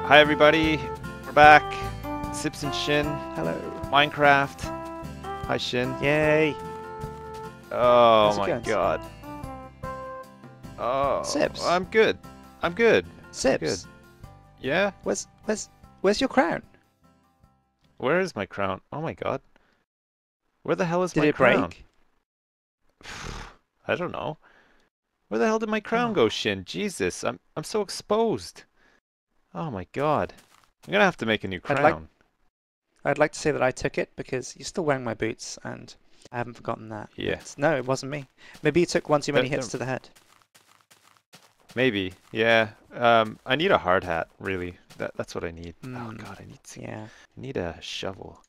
Hi everybody, we're back. Sips and Shin, Hello. Minecraft. Hi Shin. Yay. Oh How's it my going? god. Oh, Sips. I'm good. I'm good. I'm good. Sips. Yeah? Where's your crown? Where is my crown? Oh my god. Where the hell is Did my it crown? break? I don't know. Where the hell did my crown Oh. go, Shin? Jesus, I'm so exposed. Oh my god. I'm gonna have to make a new I'd like crown. I'd like to say that I took it because you're still wearing my boots and I haven't forgotten that. Yeah. But no, it wasn't me. Maybe you took one too many hits to the head. Maybe, yeah. I need a hard hat, really. That's what I need. Oh god, I need a shovel.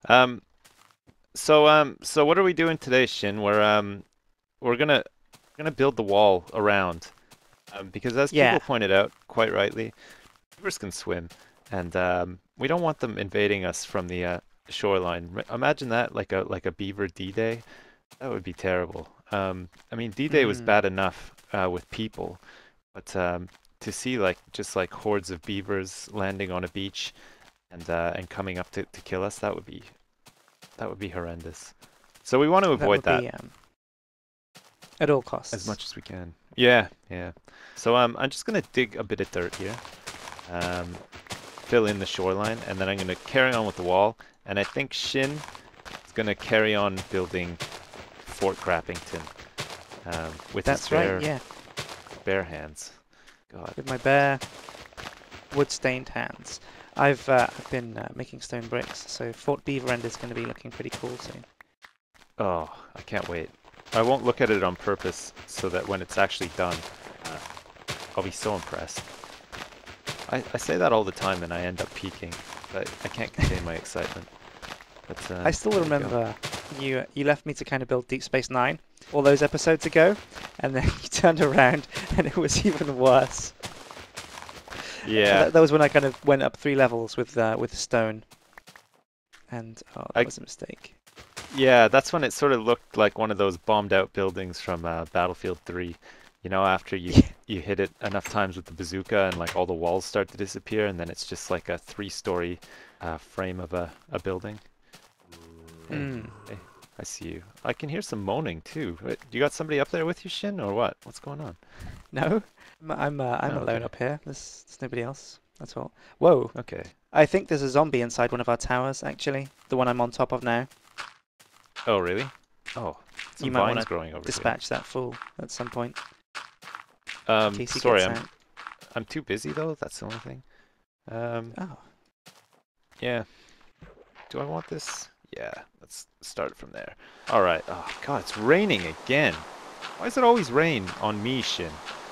So what are we doing today, Shin? We're gonna build the wall around, because as Yeah. people pointed out quite rightly, beavers can swim, and we don't want them invading us from the shoreline. Imagine that, like a beaver D-Day. That would be terrible. I mean, D-Day was bad enough with people. But to see just like hordes of beavers landing on a beach and coming up to kill us, that would be horrendous. So we want to avoid that Be, at all costs. as much as we can. Yeah, yeah. So I'm just gonna dig a bit of dirt here, fill in the shoreline, and then I'm gonna carry on with the wall. And I think Shin is gonna carry on building Fort Crappington with his bare hands. God. With my bare wood-stained hands. I've been making stone bricks, so Fort Beaver End is going to be looking pretty cool soon. Oh, I can't wait. I won't look at it on purpose so that when it's actually done, I'll be so impressed. I say that all the time and I end up peaking, but I can't contain my excitement. But, I still remember you left me to kind of build Deep Space Nine all those episodes ago, and then you turned around and it was even worse. Yeah. That was when I kind of went up 3 levels with stone, and that was a mistake. Yeah, that's when it sort of looked like one of those bombed out buildings from Battlefield 3. You know, after you hit it enough times with the bazooka and like all the walls start to disappear, and then it's just like a 3-story frame of a building. Hey, I see you. I can hear some moaning too. Wait, you got somebody up there with you, Shin, or what? What's going on? No, I'm alone up here. There's nobody else. That's all. Whoa. Okay. I think there's a zombie inside one of our towers, actually. The one I'm on top of now. Oh, really? Oh, some you might want growing over to dispatch that fool at some point. Sorry, I'm too busy though. That's the only thing. Oh. Yeah. Do I want this? Yeah, let's start from there. All right. Oh God, it's raining again. Why does it always rain on me, Shin?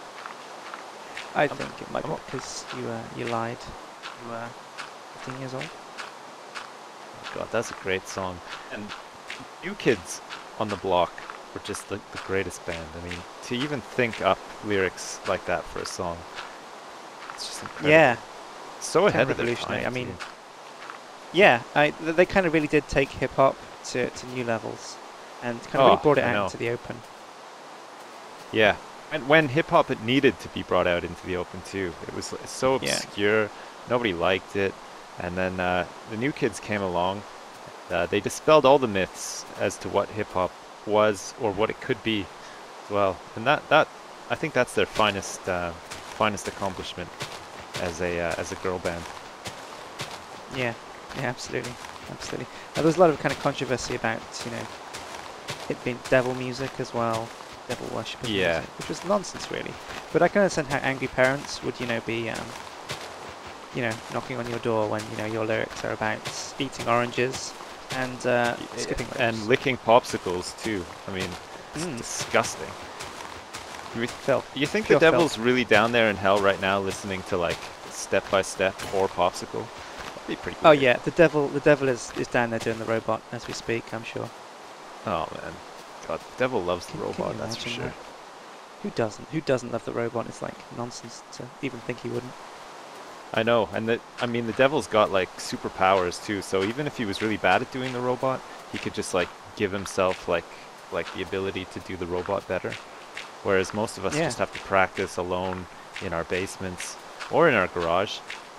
I think it might be because you lied. You were 15 years old. Oh God, that's a great song. And New Kids on the Block were just the greatest band. I mean, to even think up lyrics like that for a song, it's just incredible. Yeah. So ahead of their time. I mean, too. Yeah, they kind of really did take hip hop to new levels, and kind of really brought it out into the open. Yeah, and when hip hop it needed to be brought out into the open too. It was so obscure, nobody liked it, and then the New Kids came along. They dispelled all the myths as to what hip hop was or what it could be, as well. And that I think that's their finest accomplishment as a girl band. Yeah. Yeah, absolutely. There was a lot of kind of controversy about, it being devil music as well, devil worshiping music, which was nonsense really. But I can understand how angry parents would, be, knocking on your door when, your lyrics are about eating oranges and skipping ropes. And licking popsicles too. I mean, it's disgusting. You think the devil's really down there in hell right now listening to like Step by Step or Popsicle? Be pretty weird. Oh yeah, the devil is down there doing the robot as we speak, I'm sure. Oh man, God, the devil loves the robot, that's for sure. That? Who doesn't? Who doesn't love the robot? It's like nonsense to even think he wouldn't. I know, and the devil's got like superpowers too. So even if he was really bad at doing the robot, he could just like give himself like the ability to do the robot better. Whereas most of us just have to practice alone in our basements or in our garage.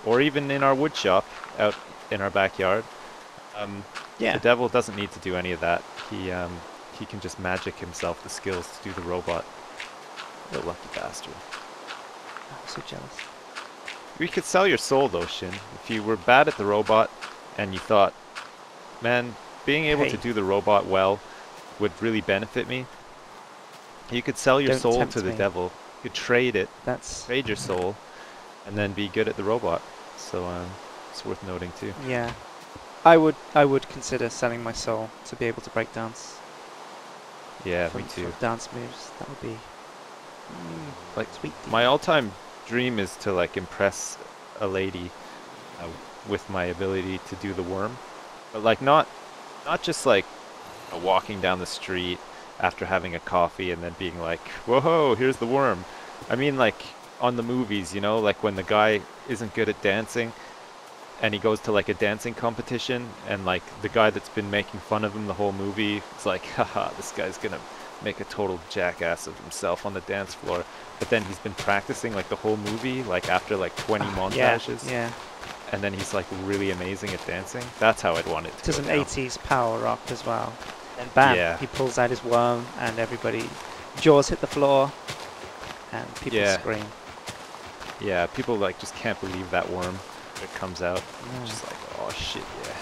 or even in our wood shop out in our backyard. The Yeah. devil doesn't need to do any of that. He can just magic himself the skills to do the robot. What a lucky bastard. I'm so jealous. We could sell your soul though, Shin. If you were bad at the robot and you thought, man, being able to Hey. do the robot well would really benefit me, you could sell your Don't soul tempt to the me. devil. You could trade it, That's trade your soul, and then be good at the robot. So it's worth noting too. yeah. I would consider selling my soul to be able to break dance. Yeah, from, me too. from dance moves. That would be Like sweet. my all-time dream is to like impress a lady with my ability to do the worm, but like not just like walking down the street after having a coffee and then being like, whoa, here's the worm. I mean like on the movies, you know, like when the guy isn't good at dancing and he goes to like a dancing competition and like the guy that's been making fun of him the whole movie is like, haha, this guy's gonna make a total jackass of himself on the dance floor. But then he's been practicing like the whole movie, like after like 20 montages. Yeah. And then he's like really amazing at dancing. That's how I'd want it to Does go an down. 80s power rock as well. And bam, Yeah. he pulls out his worm and everybody jaws hit the floor and people Yeah. scream. Yeah, people like just can't believe that worm that comes out. No. Just like, oh shit, yeah.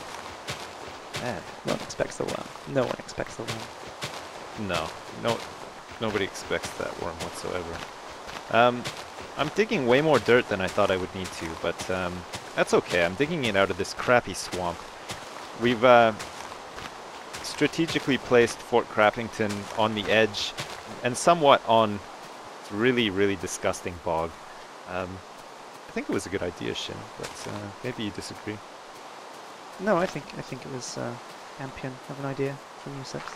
Man, No one expects the worm. No one expects the worm. no, nobody expects that worm whatsoever. I'm digging way more dirt than I thought I would need to, but that's okay. I'm digging it out of this crappy swamp. We've strategically placed Fort Crappington on the edge and somewhat on really, really disgusting bog. I think it was a good idea, Shin, but maybe you disagree. No, I think it was Ampion of an idea from you, Sips.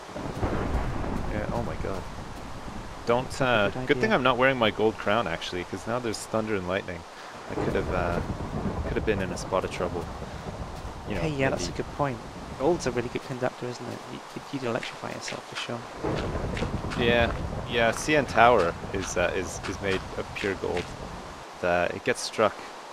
Yeah, oh my god. Don't, Good good thing idea. I'm not wearing my gold crown, actually, because now there's thunder and lightning. I could have been in a spot of trouble. You know, Hey, yeah, that's a maybe. good point. Gold's a really good conductor, isn't it? You'd electrify yourself for sure. Yeah, yeah, CN Tower is made of pure gold. It gets struck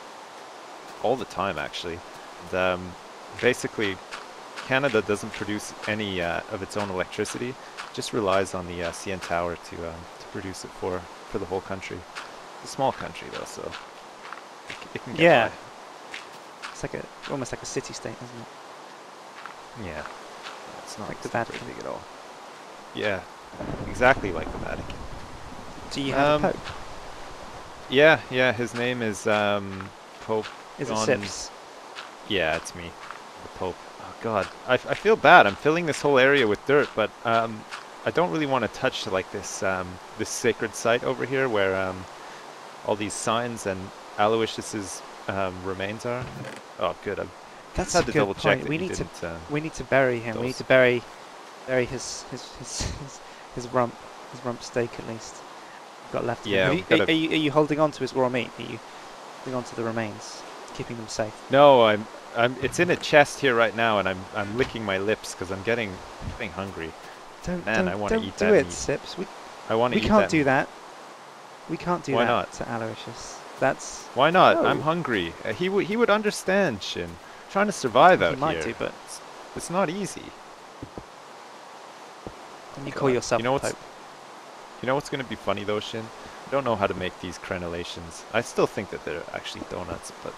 all the time, actually. And, basically, Canada doesn't produce any of its own electricity. It just relies on the CN Tower to produce it for the whole country. It's a small country though, so it can get Yeah. by. It's like almost like a city-state, isn't it? Yeah, it's not Like the it's not very Vatican. big at all. Yeah, exactly like the Vatican. Do you have a pope? Yeah, his name is Pope Is it John. Sips? Yeah, it's me, the Pope. Oh God, I feel bad. I'm filling this whole area with dirt, but I don't really want to touch like this this sacred site over here where all these signs and Aloysius's remains are. Oh, good. I That's had a to good double check point. that We you need to didn't. we need to bury him. We need those. to bury his rump steak at least. We've got left. of Yeah, him. we've Are gotta- you holding on to his raw meat? Are you holding on to the remains, keeping them safe? No, it's in a chest here right now, and I'm licking my lips because I'm getting hungry. Man, I wanna eat do that it, meat. Sips. I want to We eat can't that do meat. that. We can't do Why that not? to Aloysius. That's Why not? No. I'm hungry. He would understand, Shin. Trying to survive he out might here. do, but It's not easy. and you call God. yourself You know a what's pope. You know what's gonna be funny though, Shin? I don't know how to make these crenellations. I still think that they're actually donuts, but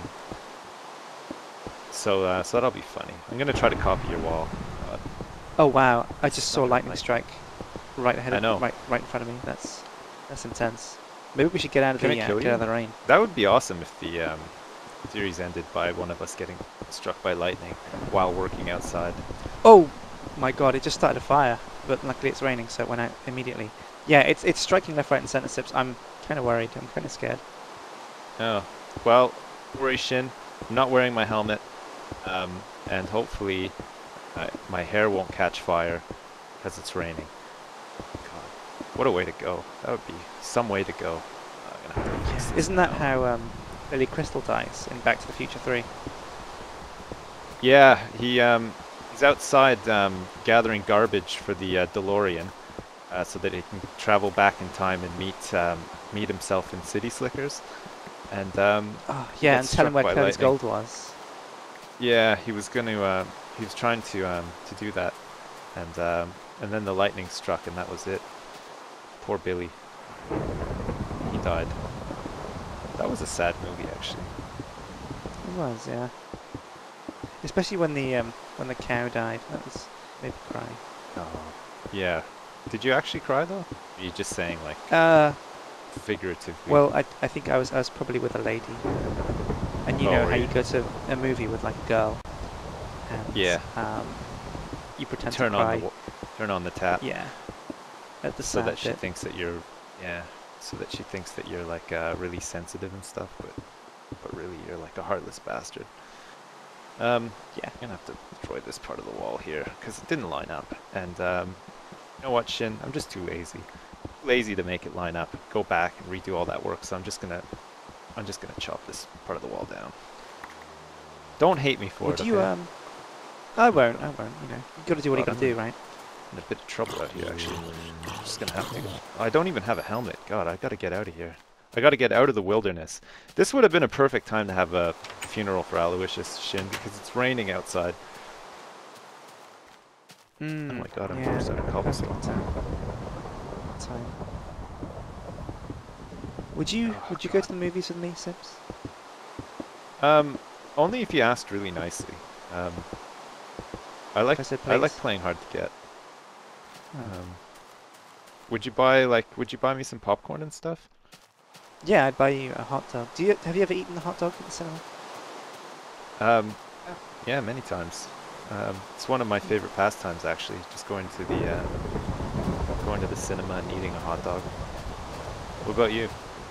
so that'll be funny. I'm gonna try to copy your wall. Oh wow! I just saw Thunder lightning and strike right ahead I of know. right in front of me. That's intense. Maybe we should get out of Can the it kill get out of you? the rain. That would be awesome if the series ended by one of us getting struck by lightning while working outside. Oh my god! It just started a fire, but luckily it's raining, so it went out immediately. Yeah, it's striking left, right, and centre. Sips. I'm kind of worried. I'm kind of scared. Oh, well, don't worry, Shin. I'm not wearing my helmet, and hopefully my hair won't catch fire because it's raining. God, what a way to go. That would be some way to go. I'm gonna have to fix this Isn't that now. how Billy Crystal dies in Back to the Future 3? Yeah, he's outside gathering garbage for the DeLorean, so that he can travel back in time and meet meet himself in City Slickers, and Oh, he yeah, got and tell him struck where by Curtis lightning. Gold was. Yeah, he was going to. He was trying to do that, and then the lightning struck, and that was it. Poor Billy. He died. That was a sad movie, actually. It was, yeah. Especially when the cow died. That was made me cry. Oh, yeah. Did you actually cry though? Or are you just saying like Uh, figuratively? well, I think I was probably with a lady, and you Oh, know were how you? you go to a movie with like a girl, and Yeah. you You pretend to turn on cry. turn on the tap Yeah, at the so sad that she bit. thinks that you're yeah, so that she thinks that you're like really sensitive and stuff, but really you're like a heartless bastard. I'm Yeah. gonna have to destroy this part of the wall here because it didn't line up. And you know what, Shin? I'm just too lazy. Lazy to make it line up. Go back and redo all that work. So I'm just gonna chop this part of the wall down. Don't hate me for Would it, you okay? I won't. I won't. You know, you got to do what you God, got to do, right? in a bit of trouble out here, actually. I'm just gonna have to. I don't even have a helmet. God, I gotta get out of here. I gotta get out of the wilderness. This would have been a perfect time to have a funeral for Aloysius, Shin, because it's raining outside. Oh my god, I'm Yeah. almost out of cobblestone. Perfect time. Would you Oh Would you go god. to the movies with me, Sips? Um, only if you asked really nicely. Um, If I said I like please? playing hard to get. Oh. Um, would you buy me some popcorn and stuff? Yeah, I'd buy you a hot dog. Have you ever eaten a hot dog at the cinema? Um, yeah, many times. It's one of my favorite pastimes actually, just going to the cinema and eating a hot dog. What about you?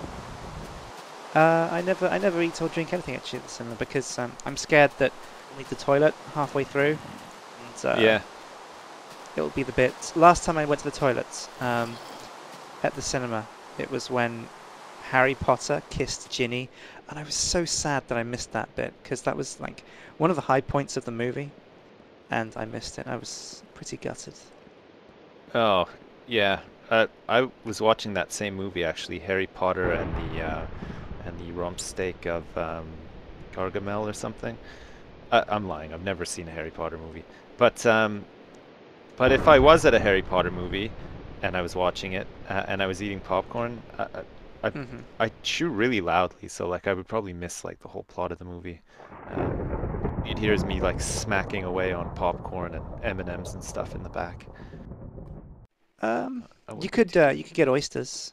I never eat or drink anything actually at the cinema because I'm scared that I'll need the toilet halfway through, and Yeah. it'll be the bit. Last time I went to the toilets at the cinema, it was when Harry Potter kissed Ginny, and I was so sad that I missed that bit because that was like one of the high points of the movie, and I missed it. I was pretty gutted. Oh, yeah. I was watching that same movie actually, Harry Potter and the rump steak of Gargamel or something. I'm lying. I've never seen a Harry Potter movie. But if I was at a Harry Potter movie and I was watching it and I was eating popcorn, I Hmm. I chew really loudly, so like I would probably miss like the whole plot of the movie. Um, you'd hear me like smacking away on popcorn and M&Ms and stuff in the back. I wouldn't be too You could get oysters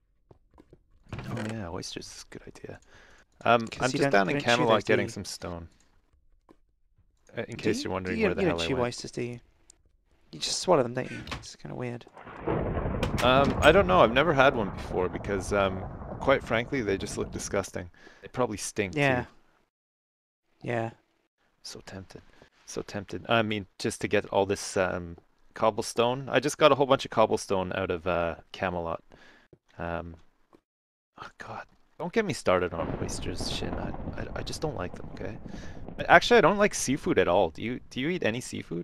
Oh yeah, oysters is a good idea. I'm because just down you in don't chew those, Camelot do getting you? some stone. In Do case you? you're wondering where the You don't hell I chew went. oysters, do you? You just swallow them, don't you? It's kind of weird. I don't know. I've never had one before because, quite frankly, they just look disgusting. They probably stink too. Yeah, yeah. So tempted. So tempted. I mean, just to get all this cobblestone. I just got a whole bunch of cobblestone out of Camelot. Um, oh God, don't get me started on oysters, Shin. I just don't like them. Okay. Actually, I don't like seafood at all. Do you eat any seafood?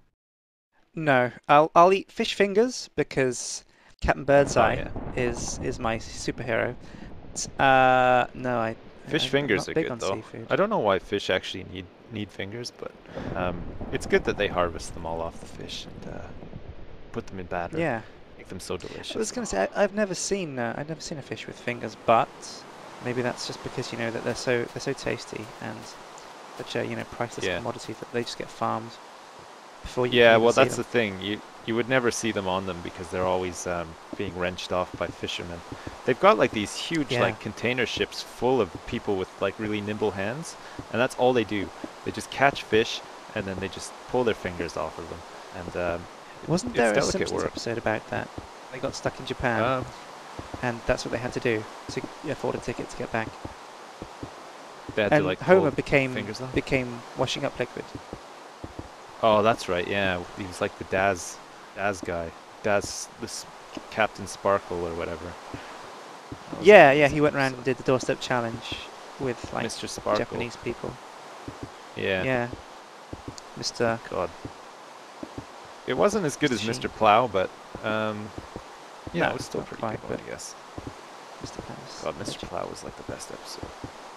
No, I'll eat fish fingers because Captain Oh Birdseye yeah. is my superhero. No, Fish I'm fingers not are big good on though. seafood. I don't know why fish actually need fingers, but it's good that they harvest them all off the fish and put them in batter, Yeah, make them so I was delicious. gonna say I've never seen a fish with fingers, but maybe that's just because you know that they're so tasty and such a priceless Yeah. commodity that they just get farmed before you can Yeah, even well see that's them. the thing. You would never see them on them because they're always being wrenched off by fishermen. They've got like these huge Yeah. like container ships full of people with like really nimble hands, and that's all they do. They just catch fish and then they just pull their fingers off of them, and Wasn't it's there a delicate Simpsons work. episode about that? They got stuck in Japan, Um, and that's what they had to do to afford a ticket to get back. they had to And like Homer pull became fingers off. became washing up liquid. Oh, that's right. Yeah, he was like the Daz guy, this Captain Sparkle or whatever. That was an Yeah, yeah, he amazing went around and episode. did the doorstep challenge with like Mr. Sparkle. Japanese people. Yeah. Yeah, Mr. God. It wasn't as good Mr. as Sheen. Mr. Plow, but yeah, it No, was still a not pretty quite, good one, but I guess. Mr. God, Mr. Plow was like the best episode.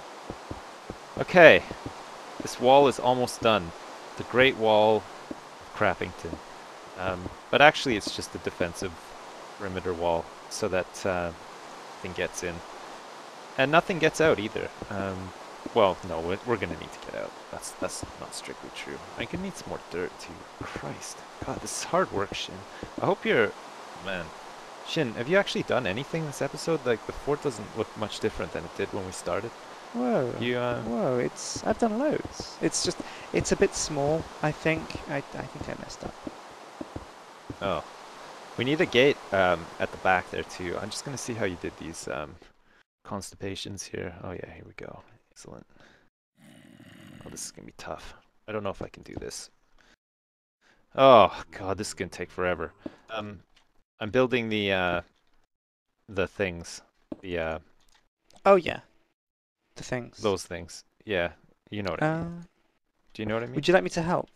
Okay, this wall is almost done. The Great Wall of Crappington. But actually, it's just a defensive perimeter wall so that nothing gets in. And nothing gets out either. Well, no, we're going to need to get out. That's not strictly true. I'm going to need some more dirt too. Christ. God, this is hard work, Shin. I hope you're... Man. Shin, have you actually done anything this episode? Like, the fort doesn't look much different than it did when we started. Whoa. You, Whoa, I've done loads. It's just, it's a bit small, I think. I think I messed up. Oh. We need a gate at the back there too. I'm just going to see how you did these constipations here. Oh yeah, here we go. Excellent. Oh, this is going to be tough. I don't know if I can do this. Oh God, this is going to take forever. I'm building the things. The Oh yeah. The things. those things. Yeah, you know what I mean. Do you know what I mean? Would you like me to help?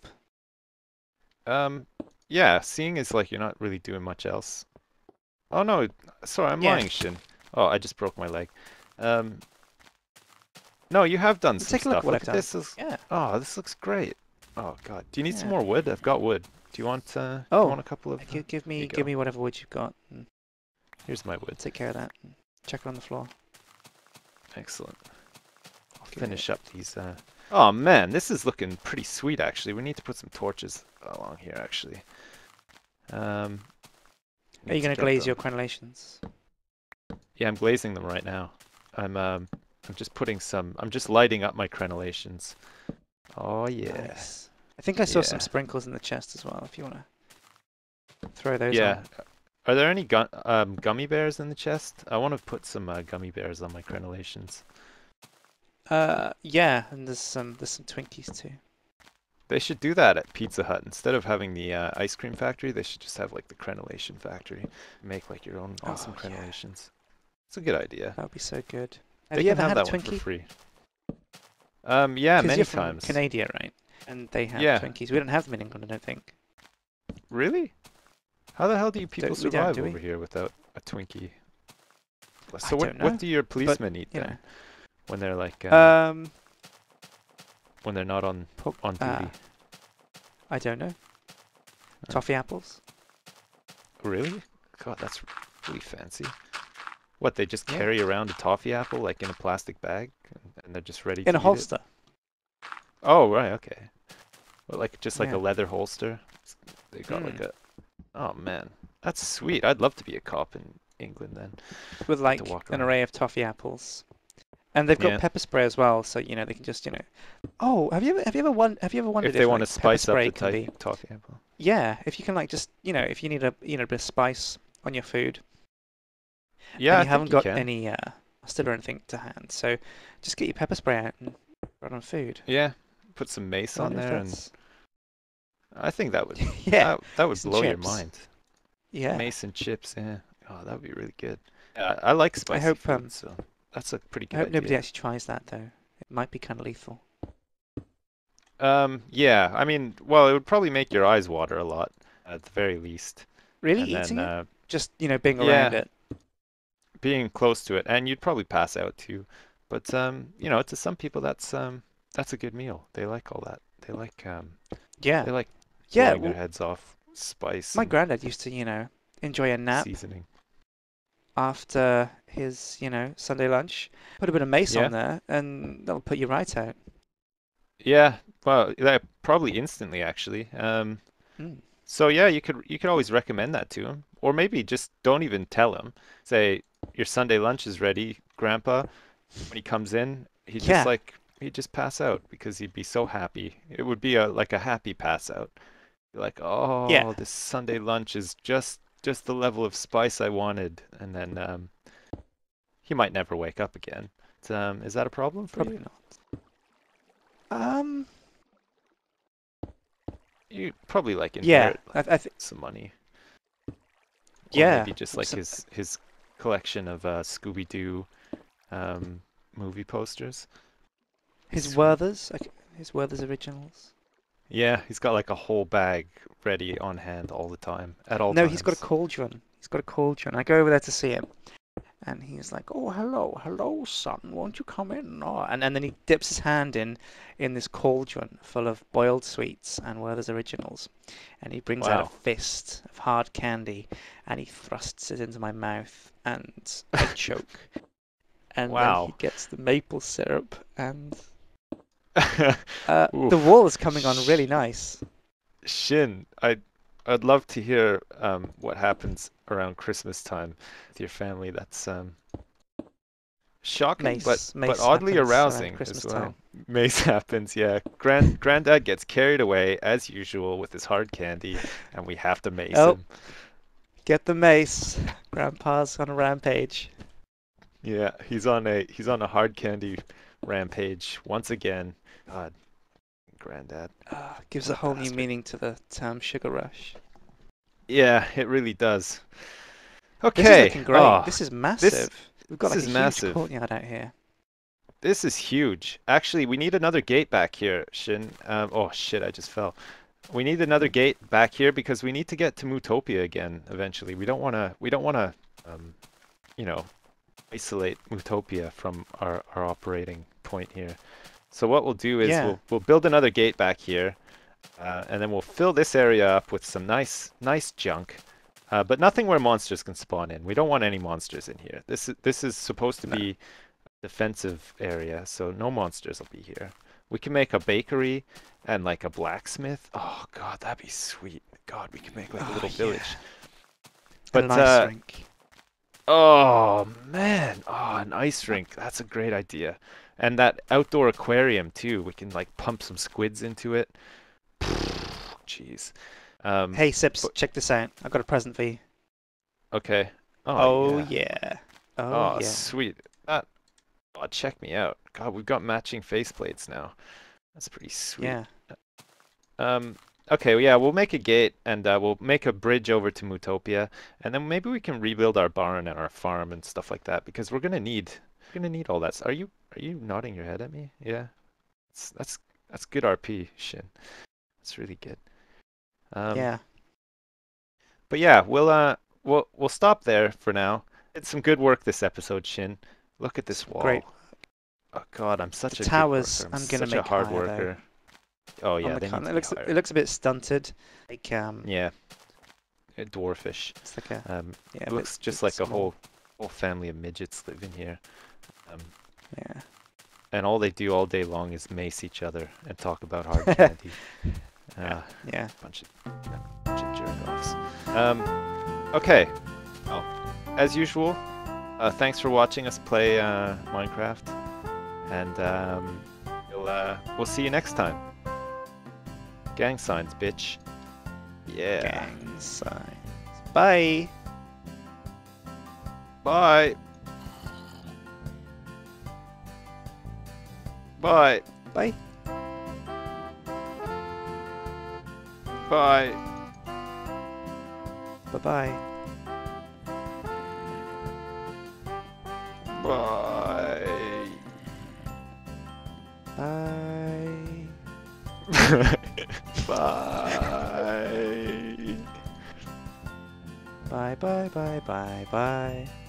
Yeah, seeing as like you're not really doing much else. Oh no, sorry, I'm lying, Shin. Oh, I just broke my leg. No, you have done some Take a look stuff. at what Look I've at done. this. Yeah. Oh, this looks great. Oh God, do you need some Yeah. more wood? I've got wood. Do you want? You Oh, want a couple of? give Here you me go. whatever wood you've got. And Here's my wood. take care of that. And check it on the floor. Excellent. I'll Good. finish up these. Oh man, this is looking pretty sweet actually. We need to put some torches along here actually. Are Need you going get to glaze them. your crenellations? Yeah, I'm glazing them right now. I'm just putting some. I'm just lighting up my crenellations. Oh yeah. Nice. I think I saw some Yeah. sprinkles in the chest as well. If you want to throw those Yeah. on. Are there any gummy bears in the chest? I want to put some gummy bears on my crenellations. Yeah, and there's some Twinkies too. They should do that at Pizza Hut. Instead of having the ice cream factory, they should just have like the crenellation factory. Make like your own awesome Oh, yeah. crenellations. It's a good idea. That would be so good. They Have you can ever have had a that one for Twinkie? free. Yeah, 'Cause many you're from times. Canada, right? And they have Yeah. Twinkies. We don't have them in England, I don't think. Really? How the hell do you people We don't, survive do we? over here without a Twinkie? I So don't know, what do your policemen eat You then know. when they're like when they're not on duty? I don't know. Toffee apples? Really? God, that's really fancy. What, they just Yeah. carry around a toffee apple like in a plastic bag and they're just ready to In a eat it? holster. Oh, right, okay. Well, like just like Yeah. a leather holster. They got like Mm. a... Oh man, that's sweet. I'd love to be a cop in England then. With to like walk an around. array of toffee apples. And they've got Yeah. pepper spray as well, so you know they can just, you know. Oh, have you ever wondered If they want like, to pepper spice up spray the can be toffee apple. Yeah, if you can like just, you know, if you need a bit of spice on your food. Yeah, And I you haven't think you got can. any mustard or anything to hand. So just get your pepper spray out and put it on food. Yeah, put some mace I on wonder if there and that's- I think that would Yeah. that would some blow your chips. mind. Yeah. Mace and chips, yeah. Oh, that would be really good. I like spicy hope, food, so that's a pretty I good hope idea. nobody actually tries that though. It might be kind of lethal. Yeah, I mean, well, it would probably make your eyes water a lot, at the very least. Really, And eating then, it? Just, you know, being yeah. around it. being close to it, and you'd probably pass out too. But you know, to some people, that's a good meal. They like all that. They like Yeah. they like Yeah. blowing Well, their heads off spice my and granddad used to, you know, enjoy a nap seasoning. after his, you know, Sunday lunch. Put a bit of mace Yeah. on there, and that'll put you right out. Yeah, well, that probably instantly actually. Mm. So yeah, you could always recommend that to him, or maybe just don't even tell him. Say your Sunday lunch is ready, Grandpa. When he comes in, Yeah. he'd just pass out because he'd be so happy. It would be like a happy pass out. Be like, oh, Yeah. this Sunday lunch is just the level of spice I wanted, and then he might never wake up again. Is that a problem for Probably you? not. You probably like Yeah. inherit like, I think. some money. Or Yeah. maybe just like some- his collection of Scooby-Doo movie posters. His Sweet. Werther's. His Werther's originals. Yeah, he's got like a whole bag ready on hand all the time, at all No, times. he's got a cauldron. He's got a cauldron. I go over there to see him, And he's like, "Oh, hello, son. Won't you come in?" Oh, and then he dips his hand in this cauldron full of boiled sweets and Werther's originals, and he brings out a Wow. fist of hard candy, and he thrusts it into my mouth, and I choke. And then he Wow. gets the maple syrup, and the Oof. wall is coming on really nice. Shin, I'd love to hear what happens around Christmas time with your family. That's shocking, but Mace oddly happens around arousing as Christmas well. time. Mace happens, yeah. Granddad gets carried away as usual with his hard candy, and we have to mace Oh, him. get the mace. Grandpa's on a rampage. Yeah, he's on a hard candy rampage once again. God, Granddad, Gives what a a whole new bastard. meaning to the term sugar rush. Yeah, it really does. This is Okay. looking great. Oh, This is this massive. We've got this like a is huge massive. courtyard out here. This is huge. Actually, we need another gate back here, Shin. Oh shit, I just fell. We need another gate back here because we need to get to Mutopia again eventually. We don't wanna um, you know, isolate Mutopia from our operating point here. So what we'll do is Yeah. we'll build another gate back here, and then we'll fill this area up with some nice junk. But nothing where monsters can spawn in. We don't want any monsters in here. This is supposed to No. be defensive area, so no monsters will be here. We can make a bakery and like a blacksmith. Oh God, that'd be sweet. God, we can make like a Oh little yeah. village. And an But ice rink. oh man, oh an ice rink. That's a great idea. And that outdoor aquarium too. We can like pump some squids into it. Jeez. Hey Sips, But check this out. I've got a present for you. okay. Oh Oh yeah. yeah. Oh Oh yeah. sweet. That. Oh, check me out. God, we've got matching faceplates now. That's pretty sweet. Yeah. Um, okay, well, yeah, we'll make a gate and we'll make a bridge over to Mutopia, and then maybe we can rebuild our barn and our farm and stuff like that because we're gonna need all that. Are you nodding your head at me? Yeah, that's good RP, Shin. That's really good. Um, Yeah. but yeah, we'll stop there for now. Did some good work this episode, Shin. Look at this Some great. wall. Oh God, I'm The such a good worker. towers I'm I'm gonna such a make hard higher though. worker. Oh On yeah, the they need con. to It be looks higher. it looks a bit stunted. Like Yeah, dwarfish. it's like a Um, yeah, it a looks bit just like a small. whole family of midgets live in here. Um, Yeah. and all they do all day long is mace each other and talk about hard candy. Yeah. Yeah. Bunch of jerk-offs. Okay. Well, as usual, thanks for watching us play Minecraft, and we'll see you next time. Gang signs, bitch. Yeah. Gang signs. Bye. Bye. Bye. Bye. Bye. Bye bye. Bye. Bye. Bye. Bye bye bye bye bye.